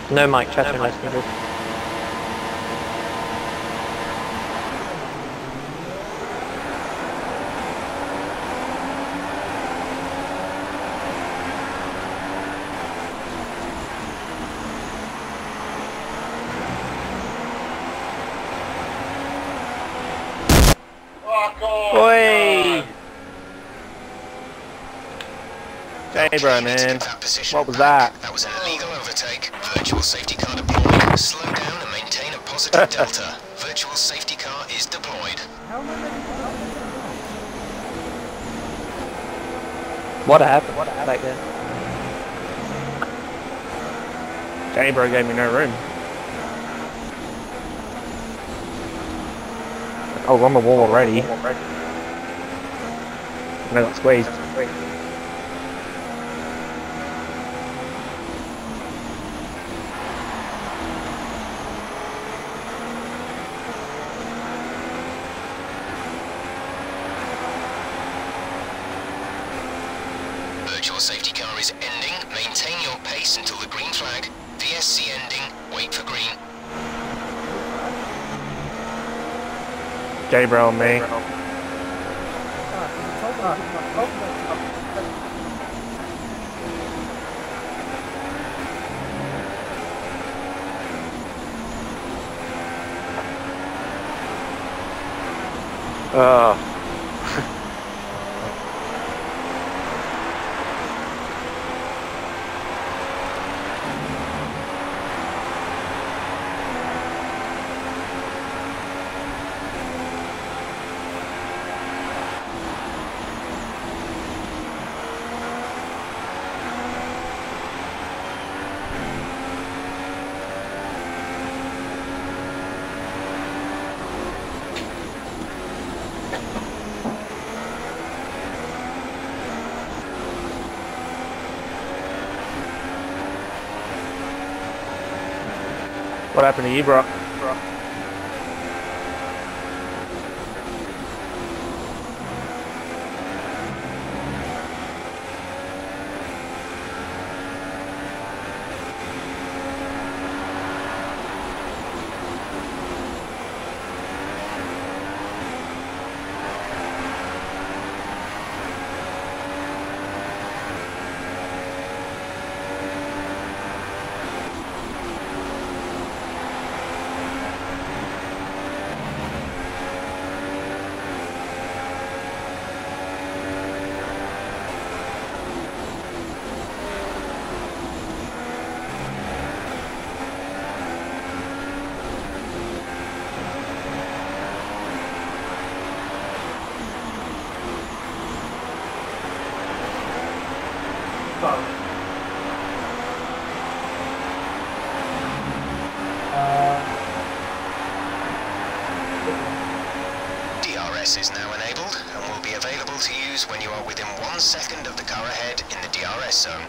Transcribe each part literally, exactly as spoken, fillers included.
No mic chat unless needed. Oi! Hey bro, man. What was that? That was an illegal overtake. Virtual safety car deployed. Slow down and maintain a positive delta. Virtual safety car is deployed. What happened? What happened back there? Danny bro gave me no room. I was on the wall already. And I got squeezed. Virtual safety car is ending. Maintain your pace until the green flag. V S C ending. Wait for green. J bro and me. Oh. What happened to you, bro? D R S is now enabled and will be available to use when you are within one second of the car ahead in the D R S zone.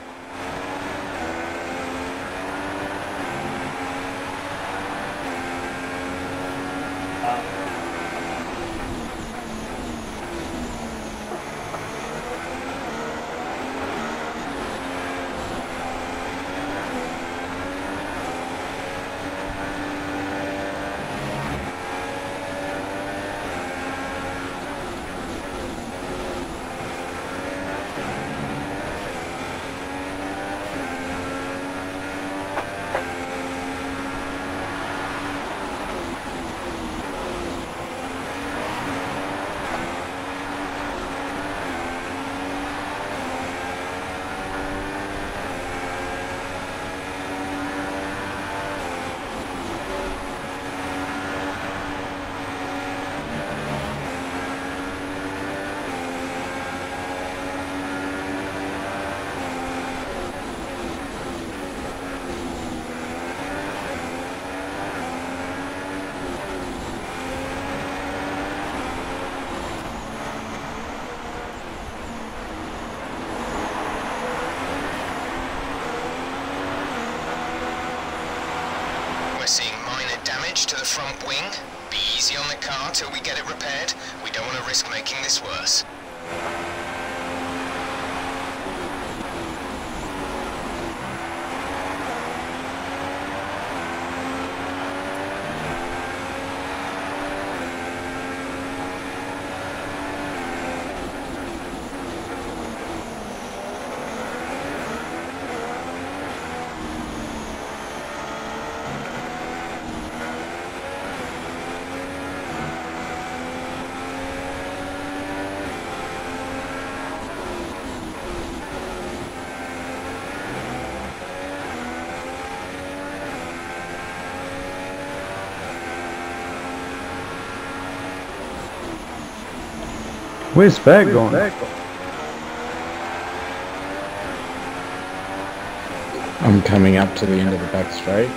To the front wing. Be easy on the car till we get it repaired. We don't want to risk making this worse. Where's Spag going? I'm coming up to the end of the back straight.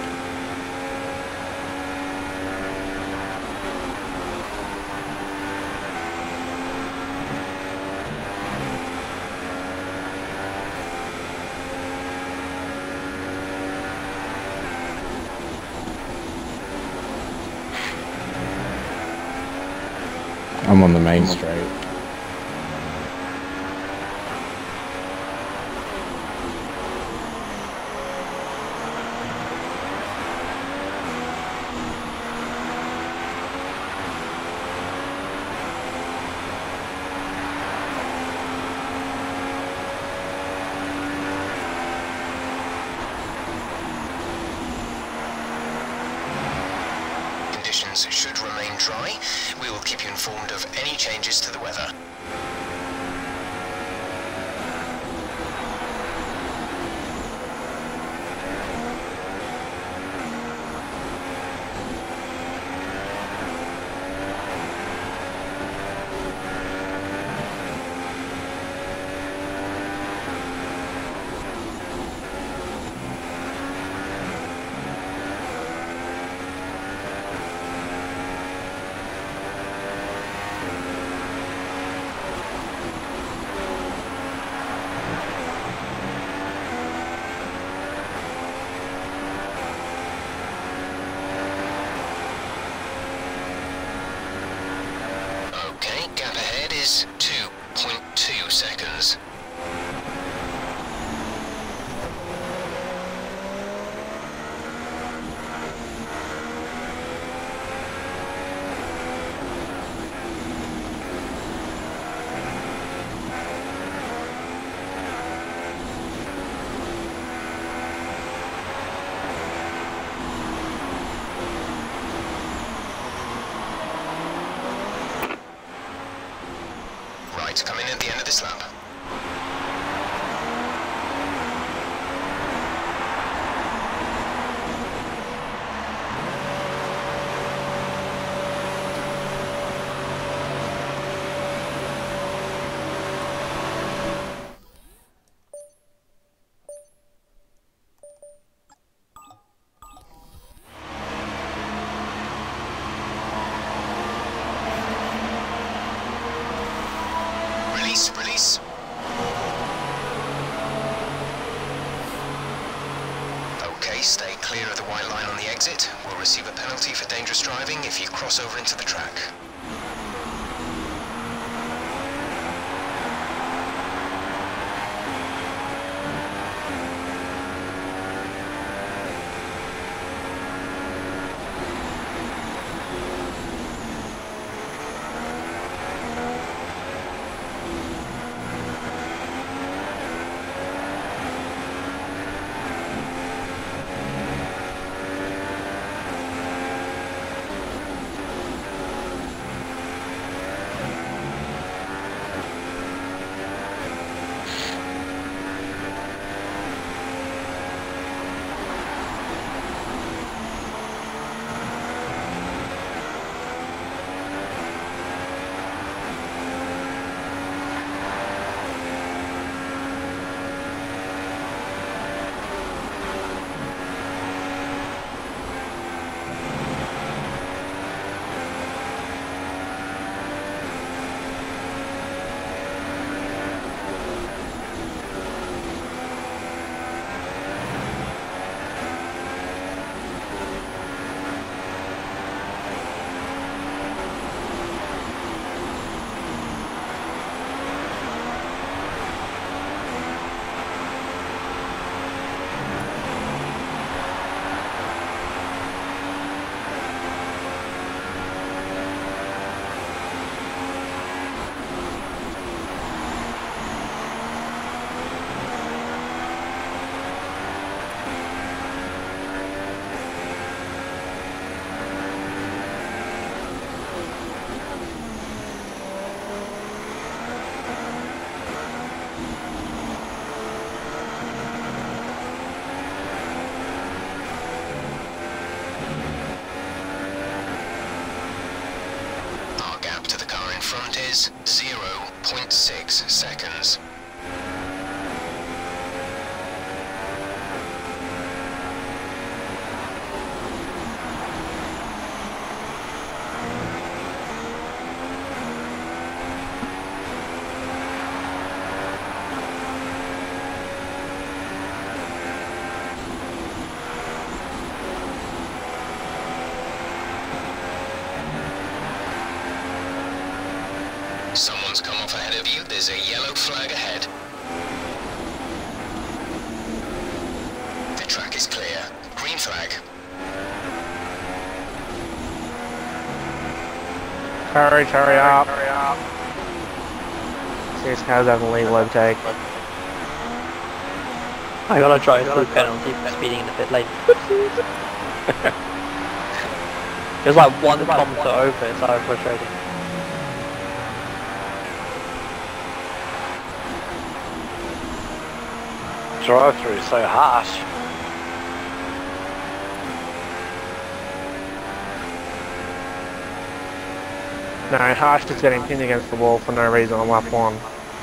I'm on the main straight. Conditions should remain dry. We will keep you informed of any changes to the weather. Okay, gap ahead is two point two seconds. Right, come in at the end of this lap. Release, release. Okay, stay clear of the white line on the exit. We'll receive a penalty for dangerous driving if you cross over into the track. Our gap to the car in front is zero point six seconds. Someone's come off ahead of you. There's a yellow flag ahead. The track is clear. Green flag. Hurry, hurry up. Hurry up. Serious cars having a legal overtake. I gotta try a blue penalty for speeding in the pit lane. There's like one kilometer over, it's so frustrating. Drive through is so harsh. No, Harsh just getting pinned against the wall for no reason on lap one.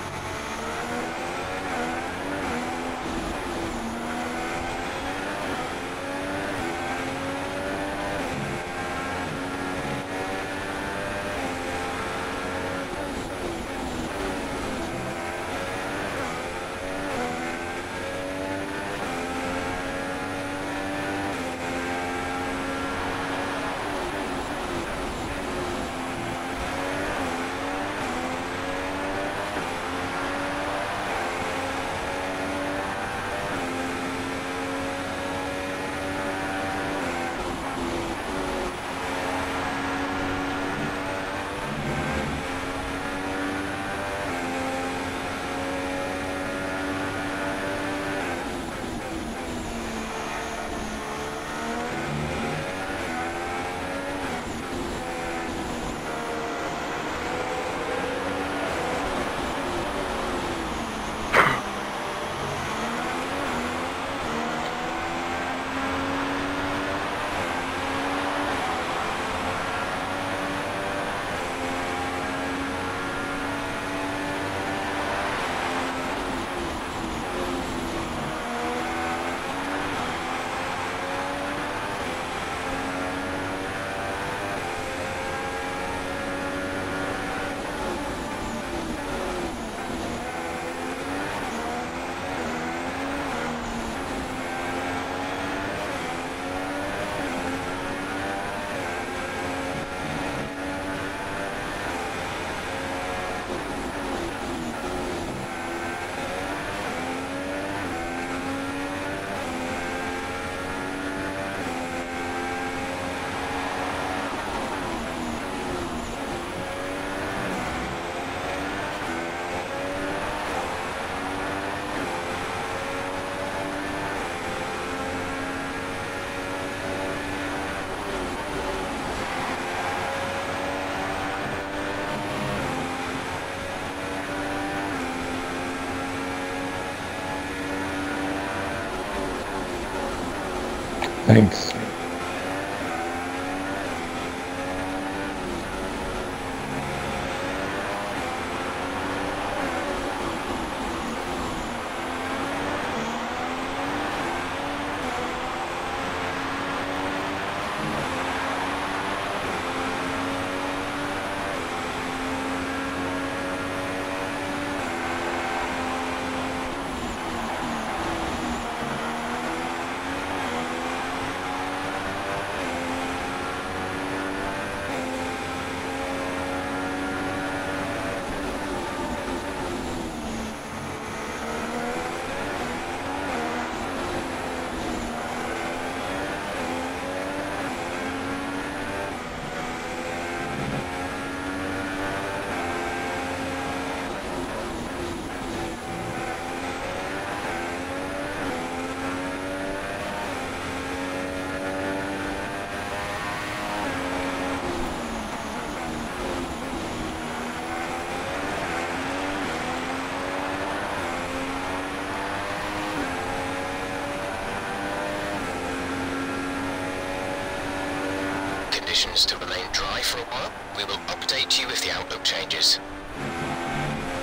Thanks. Conditions to remain dry for a while. We will update you if the outlook changes.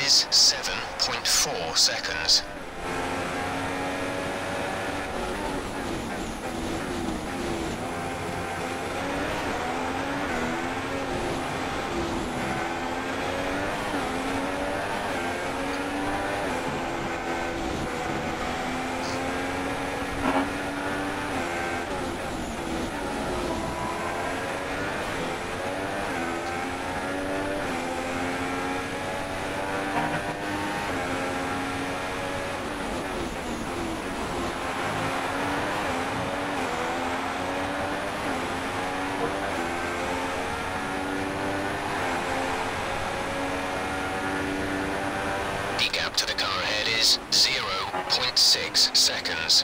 is seven point four seconds. The gap to the car ahead is zero point six seconds.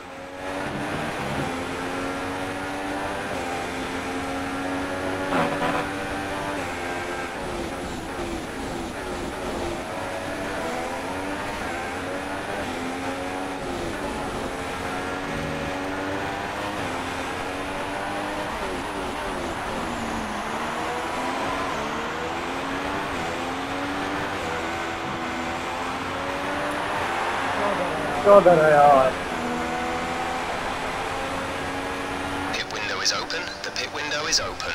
Pit window is open. The pit window is open.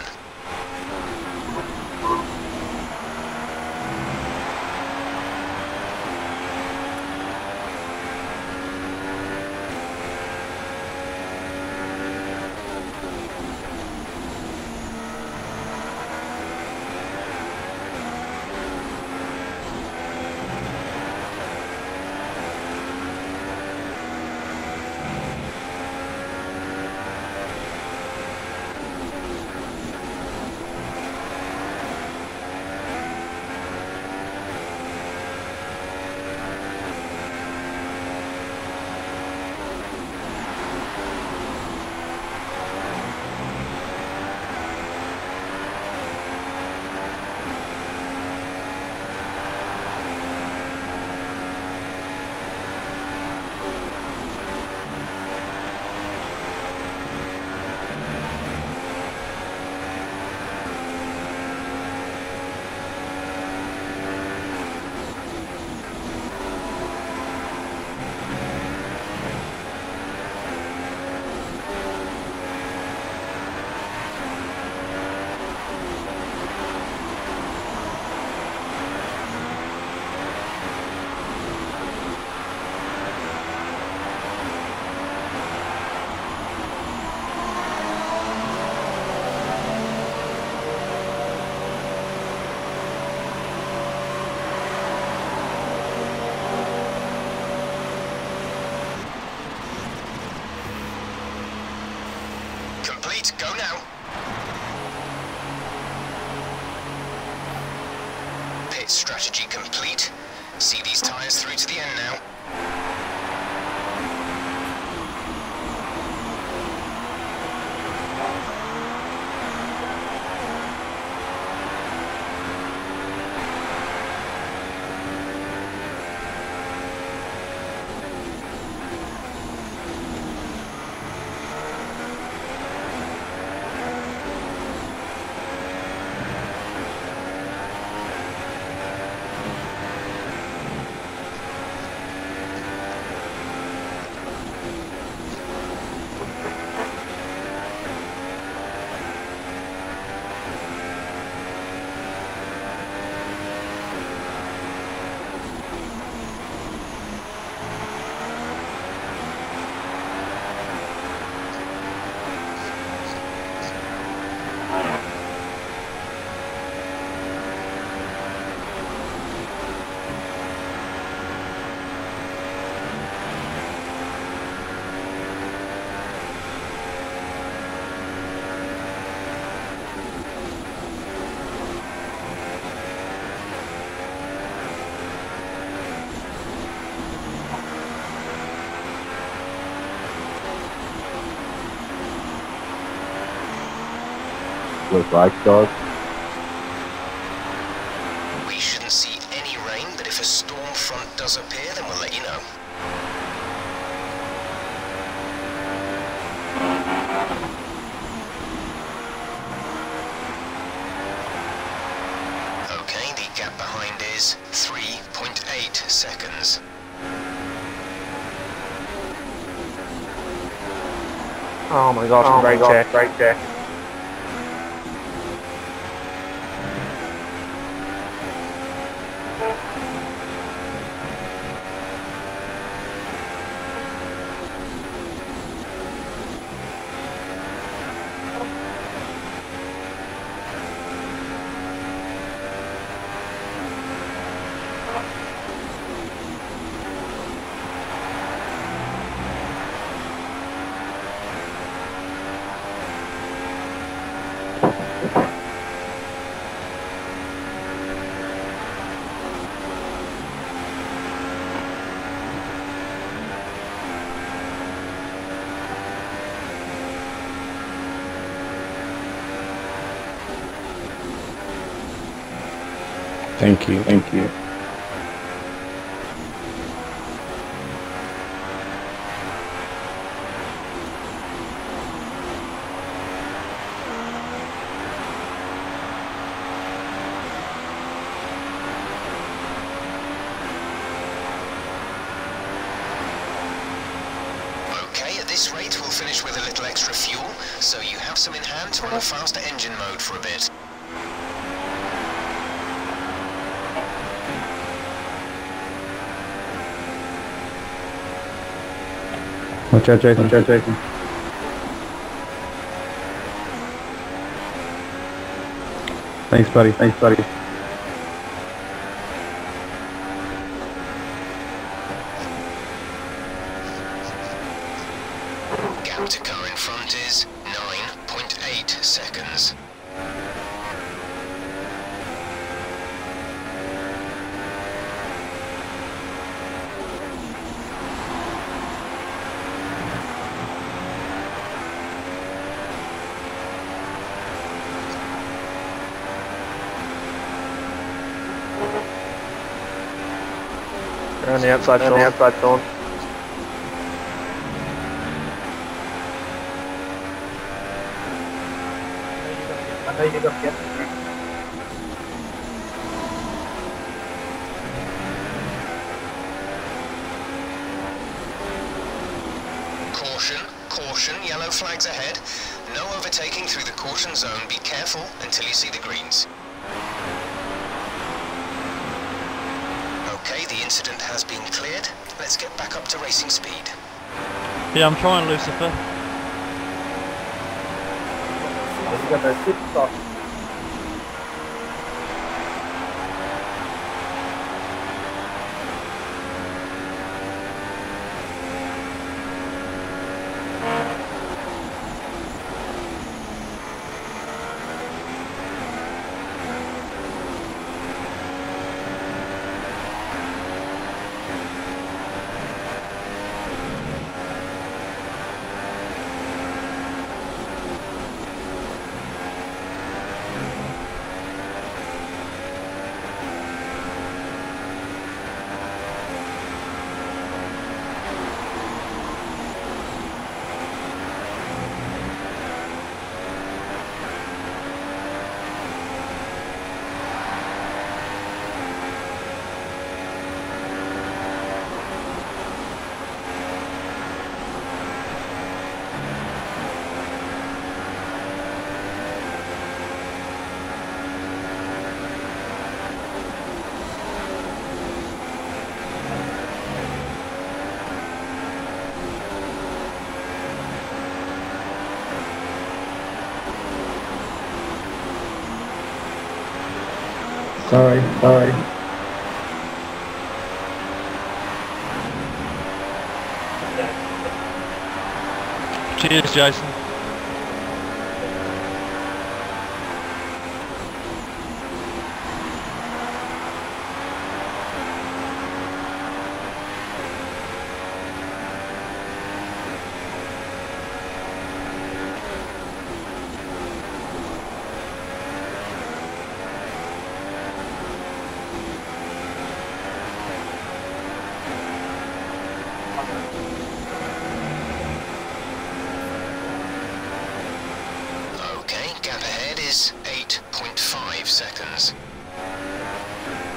Complete. Go now. Pit strategy complete. See these tyres through to the end now. With black dog. We shouldn't see any rain, but if a storm front does appear, then we'll let you know. Okay, the gap gap behind is three point eight seconds. Oh my gosh, Oh great my check, God. great check. Thank you, thank you. Okay, at this rate we'll finish with a little extra fuel, so you have some in hand to run a faster engine mode for a bit. Watch out, Jason, watch out, Jason. Thanks, buddy, thanks, buddy. Gap to car in front is nine point eight seconds. They're on the outside, on the outside, Sean. I know you're gonna get it. Caution, caution, yellow flags ahead. No overtaking through the caution zone. Be careful until you see the greens. Okay, the incident has been cleared. Let's get back up to racing speed. Yeah, I'm trying, Lucifer. You got those six stop. Sorry, sorry. Cheers, Jason. Okay, gap ahead is eight point five seconds.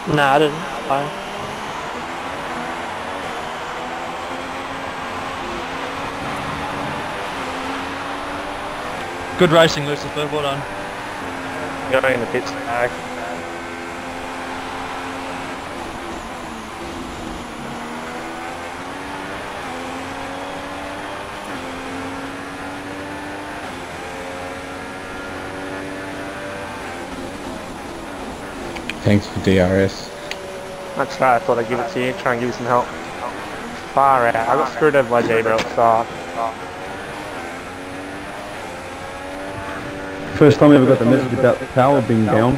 No, I didn't. Fine. Good racing, Lucifer. Well done. Going in the pits back. Thanks for D R S. That's right, I thought I'd give it to you, try and give you some help. Far out. I got screwed over by J-Bro at the start. First time I ever got the message about the power being down.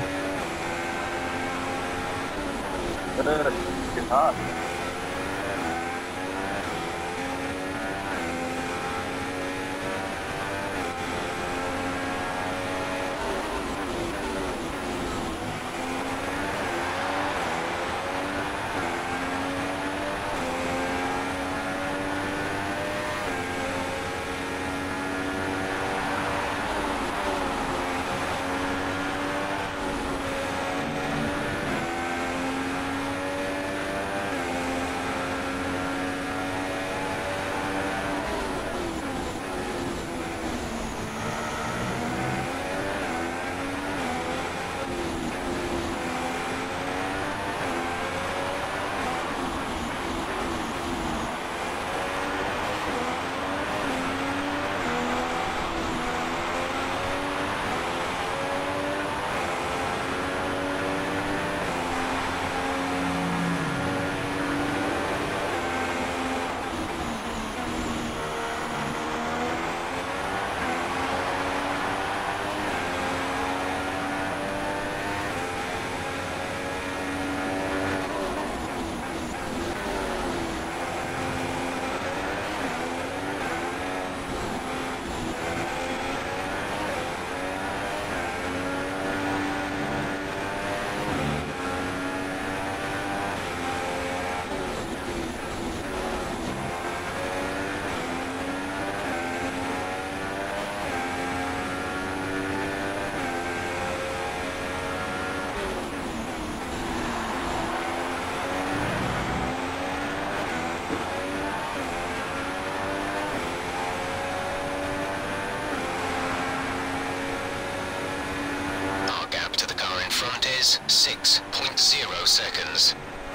six point zero seconds.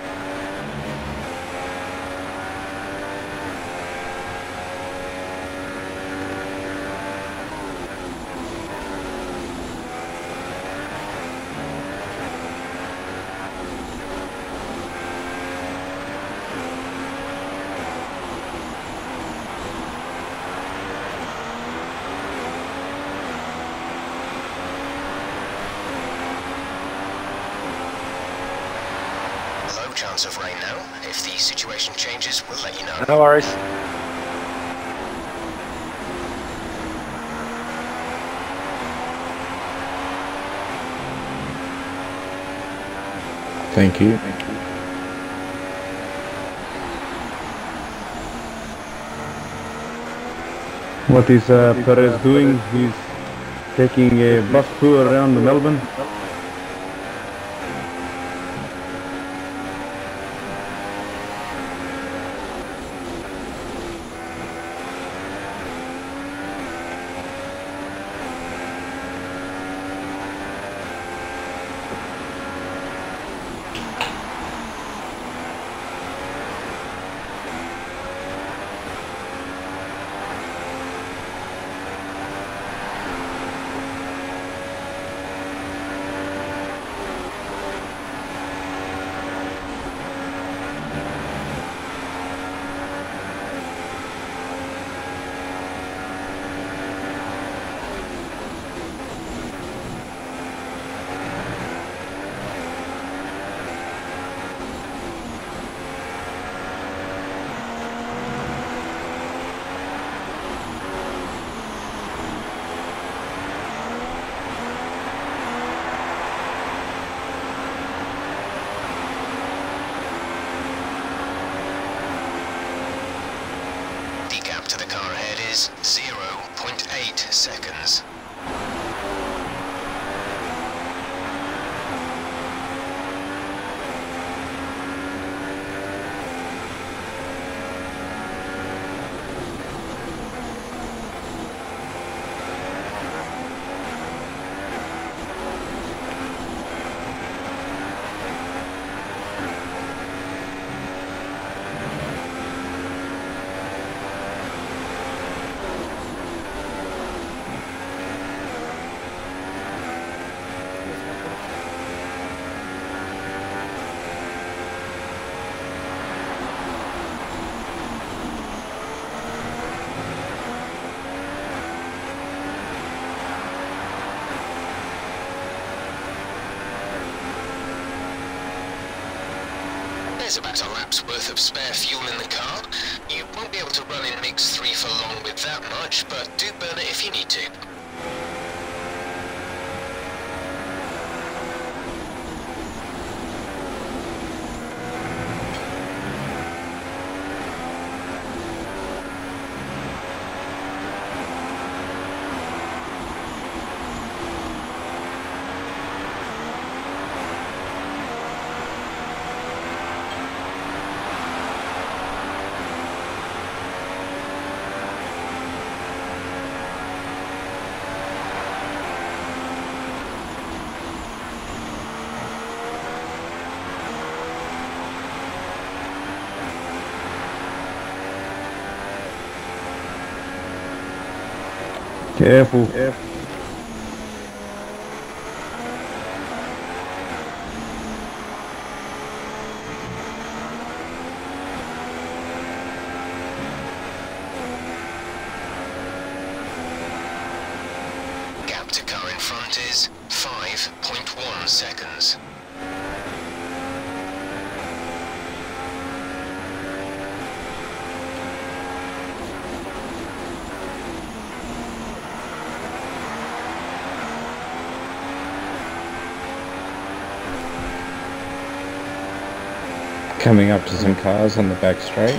Chance of rain now. If the situation changes, we'll let you know. No worries. Thank you. Thank you. What is uh, Perez doing? He's taking a bus tour around Melbourne. There's about a lap's worth of spare fuel in the car. You won't be able to run in mix three for long with that much, but do burn it if you need to. Careful. Careful. Gap to car in front is five point one seconds. Coming up to some cars on the back straight.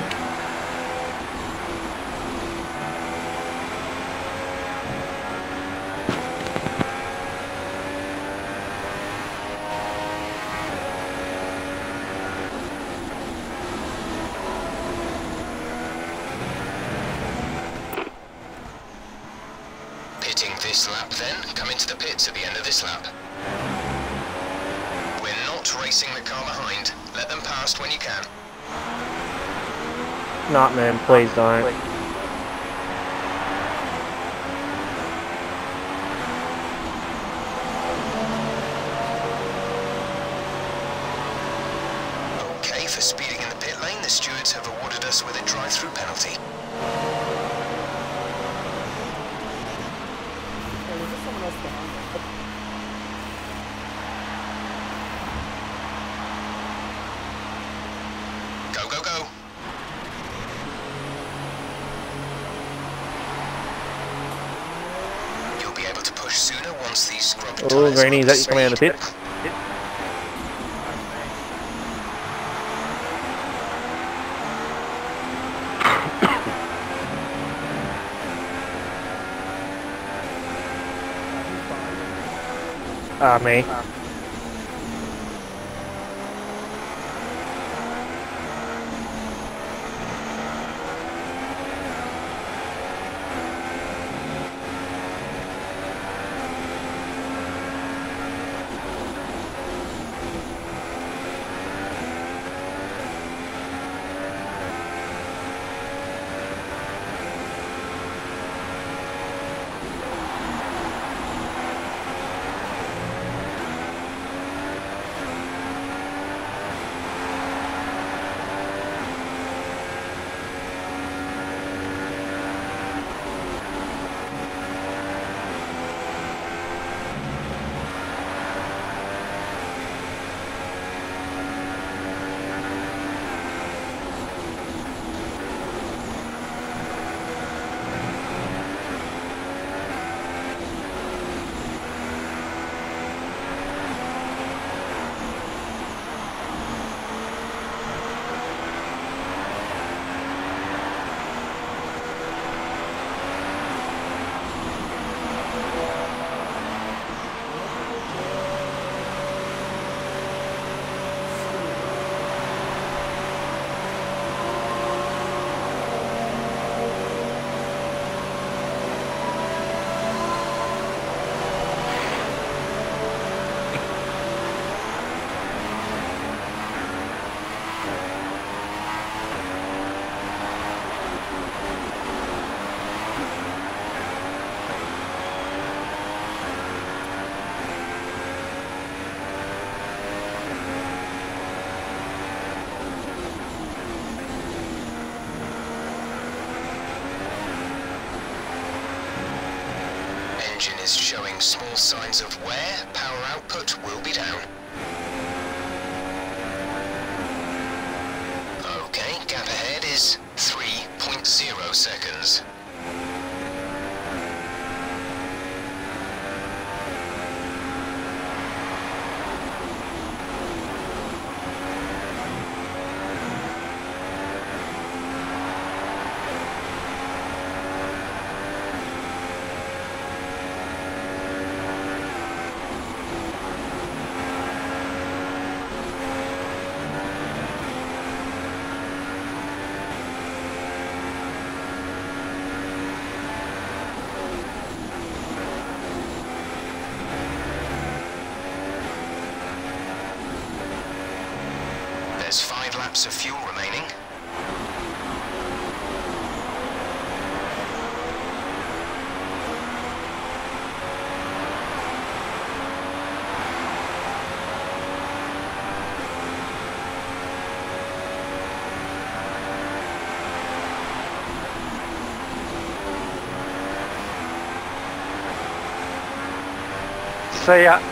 Pitting this lap then, come into the pits at the end of this lap. We're not racing the car behind. Let them past when you can. Not, man, please don't. Okay, for speeding in the pit lane, the stewards have awarded us with a drive-through penalty. Go, go, go. You'll be able to push sooner once these scrub Oh, tyres Granny, is are up that to you coming out of the speed. pits? Ah, me. Engine is showing small signs of wear. Power output will be down. of seconds. There's five laps of fuel remaining. See ya.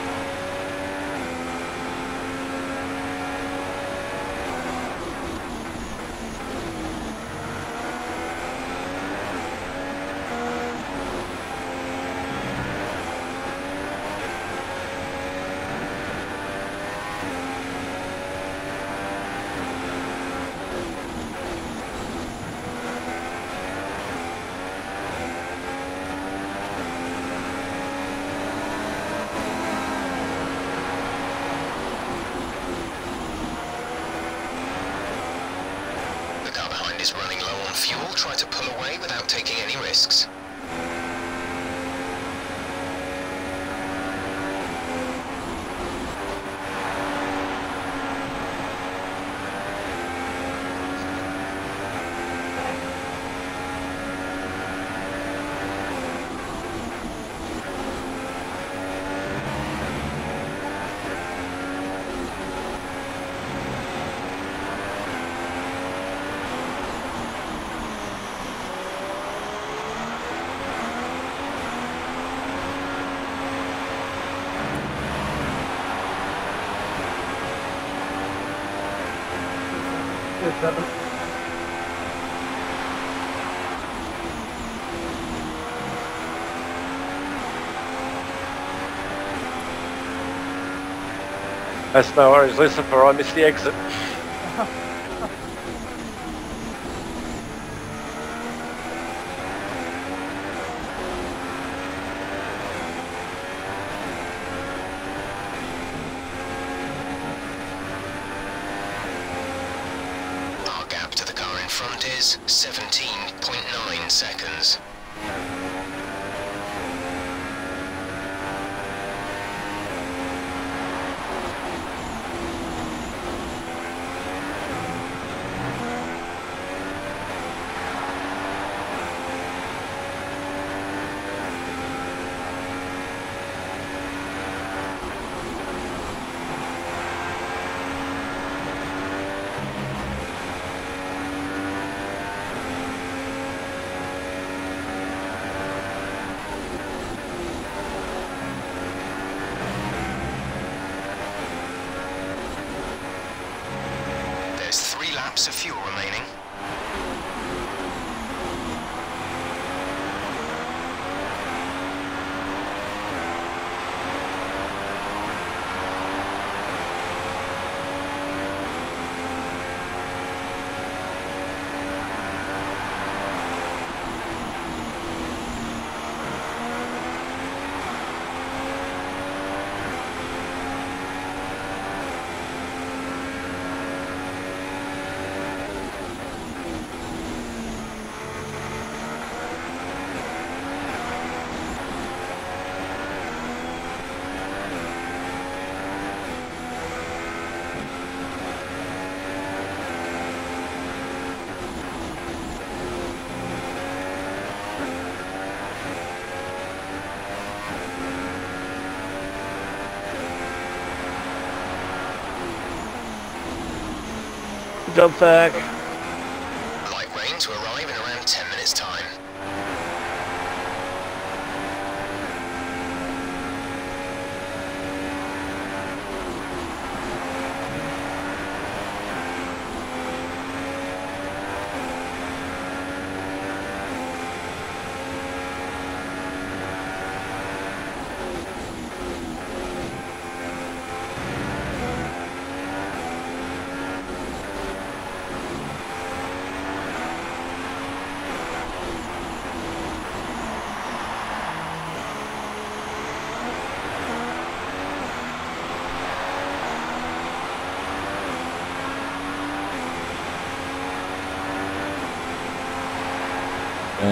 The car behind is running low on fuel. Try to pull away without taking any risks. That's no worries, listen for I missed the exit. Our gap to the car in front is seventeen point nine seconds. There's three laps of fuel remaining. Good job, Ferg. Light rain to arrive in around ten minutes' time.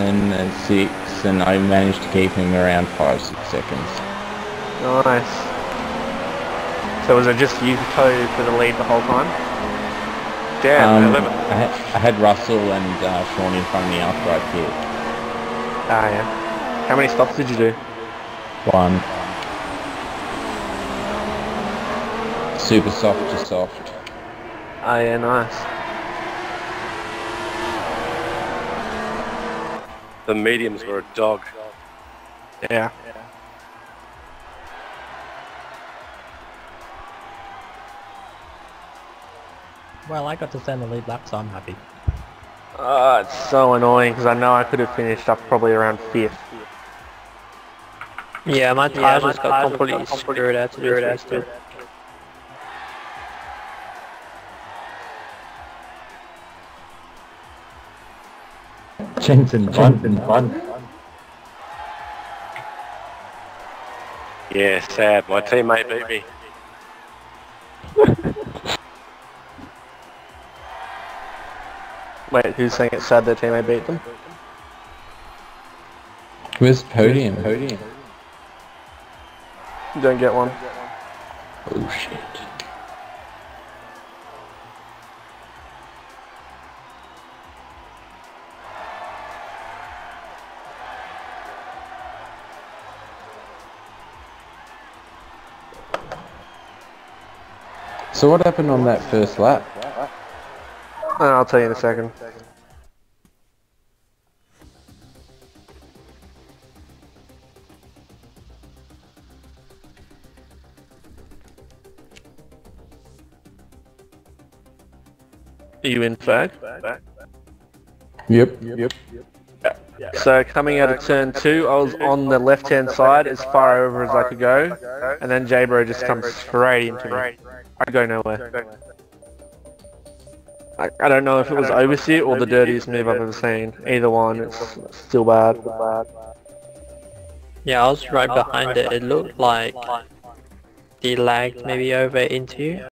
seven and six, and I managed to keep him around five, six seconds. Nice. So was it just you two for the lead the whole time? Damn, Um, eleven. I, had, I had Russell and uh, Sean in front of me after I pit. Ah, yeah. How many stops did you do? One. Super soft to soft. Ah, yeah, nice. The mediums were a dog. Yeah. Well, I got to send the lead lap, so I'm happy. Oh, it's so annoying because I know I could have finished up probably around fifth. Yeah, my tires just got completely screwed out to do it still. Jensen, Jensen, fun. Yeah, sad. My teammate beat me. Wait, who's saying it's sad their teammate beat them? Where's podium? Podium. You don't get one. Oh shit. So what happened on that first lap? Uh, I'll tell you in a second. Are you in, Fag? Yep. Yep. So coming out of turn two, I was on the left-hand side as far over as I could go, and then J-Bro just comes straight into me. I go nowhere. I, I don't know if it was oversteer or the dirtiest move I've ever seen. Either one, it's still bad. Yeah, I was right behind it. It looked like he lagged maybe over into you.